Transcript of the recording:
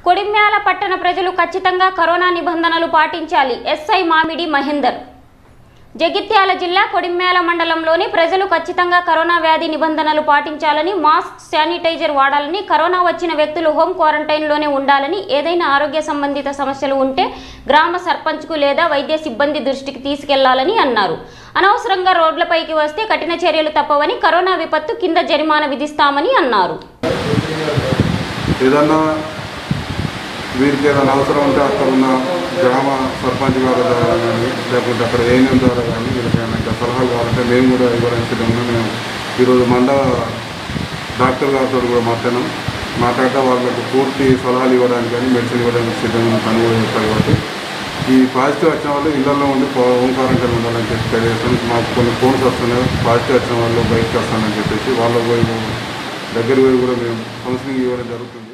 కొడిమ్యాల పట్టణ ప్రజలు ఖచ్చితంగా కరోనా నిబంధనలు పాటించాలి. ఎస్ఐ మామిడి మహేందర్. జగిత్యాల జిల్లా కొడిమ్యాల మండలంలోని ప్రజలు ఖచ్చితంగా కరోనా వ్యాధి నిబంధనలు పాటించాలని, మాస్క్, శానిటైజర్ వాడాలని, కరోనా వచ్చిన వ్యక్తులు హోమ్ క్వారంటైన్లోనే ఉండాలని, ఏదైనా ఆరోగ్య సంబంధిత సమస్యలు ఉంటే గ్రామ సర్పంచ్కు లేదా వైద్య సిబ్బంది దృష్టికి తీసుకెళ్లాలని అన్నారు. అనవసరంగా రోడ్లపైకి వస్తే కఠిన చర్యలు తప్పవని, కరోనా విపత్తు కింద జరిమానా విధిస్తామని అన్నారు. వీరికి ఏదైనా అవసరం ఉంటే అక్కడ ఉన్న గ్రామ సర్పంచ్ గారి ద్వారా కానీ లేకుంటే అక్కడ ఏఎన్ఎం ద్వారా కానీ వీళ్ళకైనా ఇంకా సలహాలు కావాలంటే మేము కూడా ఇవ్వడానికి సిద్ధంగా మేము ఈరోజు డాక్టర్ గారితో కూడా మాట్లాడితే వాళ్ళకు పూర్తి సలహాలు ఇవ్వడానికి కానీ మెడిసిన్ ఇవ్వడానికి సిద్ధంగా పని కూడా చేస్తారు. కాబట్టి ఈ పాజిటివ్ వచ్చిన వాళ్ళు ఇళ్లలో ఉండి హోమ్ క్వారంటైన్ ఉండాలని చెప్పి తెలియజేస్తాను. మాకు కొన్ని ఫోన్స్ వస్తున్నాయి, పాజిటివ్ వచ్చిన వాళ్ళు బయటకు వస్తానని చెప్పేసి వాళ్ళ పోయి దగ్గర పోయి కూడా మేము కౌన్సిలింగ్ ఇవ్వడం జరుగుతుంది.